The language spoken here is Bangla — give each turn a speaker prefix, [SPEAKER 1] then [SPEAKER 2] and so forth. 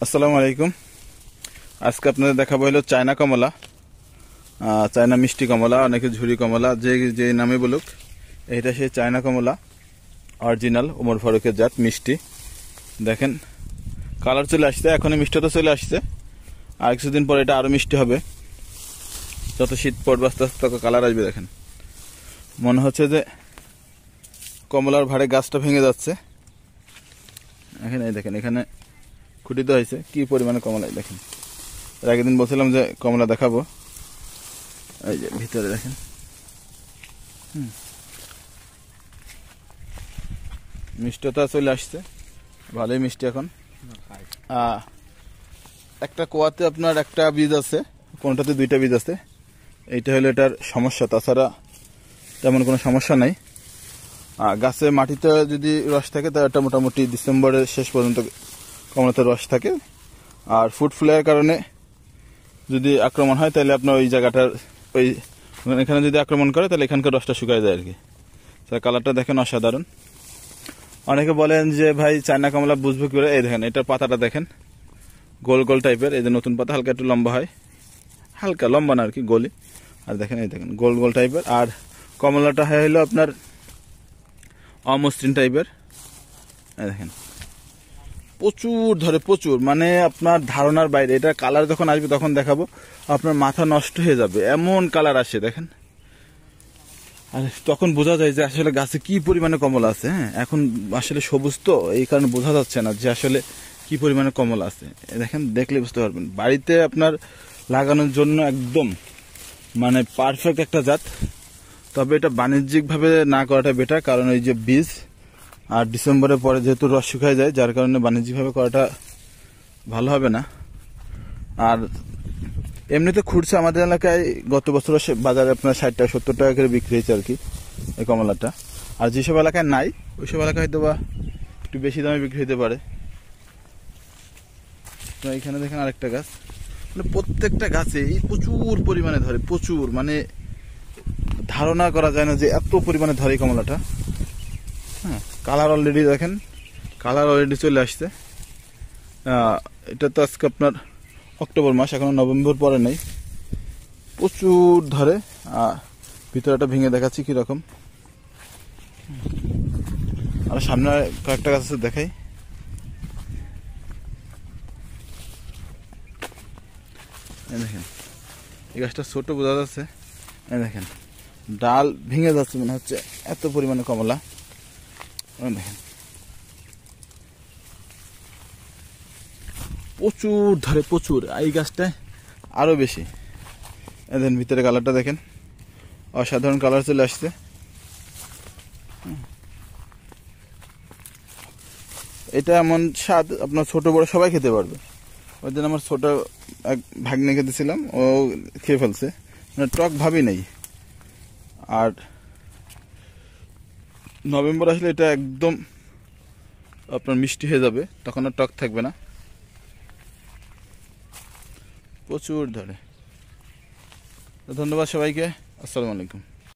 [SPEAKER 1] আসসালামু আলাইকুম। আজকে আপনাদের দেখাবো হলো চায়না কমলা, চায়না মিষ্টি কমলা, অনেকে ঝুরি কমলা, যে যে নামে বলুক, এটা সেই চায়না কমলা অরিজিনাল ওমর ফারুকের জাত মিষ্টি। দেখেন কালার চলে আসছে, এখনই মিষ্টিটা চলে আসছে, আর কিছুদিন পরে এটা আরো মিষ্টি হবে। যত শীত পড়বে আস্তে আস্তে তত কালার আসবে। দেখেন মনে হচ্ছে যে কমলার ভারে গাছটা ভেঙে যাচ্ছে। এখানে দেখেন, এখানে খুঁটিত হয়েছে কি পরিমাণে কমলা। দেখেন এর আগের দিন বলছিলাম যে কমলা দেখাবো, এই যে ভিতরে দেখেন। মিষ্টিটা চলে আসছে, ভালোই মিষ্টি। এখন একটা কোয়াতে আপনার একটা বীজ আছে, কোনটাতে দুইটা বীজ আছে। এইটা হলো এটার সমস্যা, তাছাড়া তেমন কোনো সমস্যা নাই। গাছে মাটিতে যদি রস থাকে তা এটা মোটামুটি ডিসেম্বরের শেষ পর্যন্ত কমলাতে রস থাকে। আর ফুড ফ্লাইয়ের কারণে যদি আক্রমণ হয় তাহলে আপনার ওই জায়গাটার ওই এখানে যদি আক্রমণ করে তাহলে এখানকার রসটা শুকায় যায় আর কি। কালারটা দেখেন অসাধারণ। অনেকে বলেন যে ভাই চায়না কমলা বুঝবো কি করে? এই দেখেন এটার পাতাটা দেখেন, গোল গোল টাইপের। এই যে নতুন পাতা হালকা একটু লম্বা হয়, হালকা লম্বা না আর কি, গোলি। আর দেখেন এই দেখেন গোল গোল টাইপের। আর কমলাটা হলো আপনার অমসৃণ টাইপের। এই দেখেন প্রচুর ধরে, প্রচুর, মানে আপনার ধারণার বাইরে। এটা কালার যখন আসবে তখন দেখাবো, আপনার মাথা নষ্ট হয়ে যাবে, এমন কালার আসে দেখেন। আর তখন বোঝা যায় যে আসলে গাছে কি পরিমাণে কমলা আছে। হ্যাঁ, এখন আসলে সবুজ তো, এই কারণে বোঝা যাচ্ছে না যে আসলে কি পরিমাণে কমলা আছে। দেখেন দেখলে বুঝতে পারবেন। বাড়িতে আপনার লাগানোর জন্য একদম মানে পারফেক্ট একটা জাত। তবে এটা বাণিজ্যিকভাবে না করাটা বেটার, কারণ এই যে বীজ, আর ডিসেম্বরের পরে যেহেতু রস শুকায় যায়, যার কারণে বাণিজ্যিকভাবে করাটা ভালো হবে না। আর এমনিতে খুঁড়ছে আমাদের এলাকায় গত বছর বাজারে আপনার 60 টাকা 70 টাকা করে বিক্রি হয়েছে আর কি এই কমলাটা। আর যেসব এলাকায় নাই ওইসব এলাকায় হয়তো বা একটু বেশি দামে বিক্রি হতে পারে। এখানে দেখেন আরেকটা গাছ, মানে প্রত্যেকটা গাছে এই প্রচুর পরিমাণে ধরে, প্রচুর, মানে ধারণা করা যায় না যে এত পরিমাণে ধরে কমলাটা। হ্যাঁ, কালার অলরেডি দেখেন, কালার অলরেডি চলে আসছে। এটা তো আজকে আপনার অক্টোবর মাস, এখনো নভেম্বর পরে নেই। প্রচুর ধরে। ভিতরেটা ভেঙে দেখাচ্ছি কিরকম। আর সামনে কয়েকটা গাছ আছে দেখাই। দেখেন এই গাছটা ছোট বোঝা যাচ্ছে। দেখেন ডাল ভেঙে যাচ্ছে মনে হচ্ছে, এত পরিমাণে কমলা। দেখেন প্রচুর ধরে, প্রচুর। এই গাছটায় আরো বেশি। দেখেন ভিতরে কালারটা দেখেন, অসাধারণ কালার চলে আসছে। এটা এমন স্বাদ আপনার ছোট বড় সবাই খেতে পারবে। ওই দিন আমার ছোট এক ভাগ্নে দিছিলাম, ও খেয়ে ফেলছে, মানে টক ভাবই নেই। আর নভেম্বর আসলে এটা একদম আপনার মিষ্টি হয়ে যাবে, তখন আর টক থাকবে না। প্রচুর ধরে। ধন্যবাদ সবাইকে। আসসালামু আলাইকুম।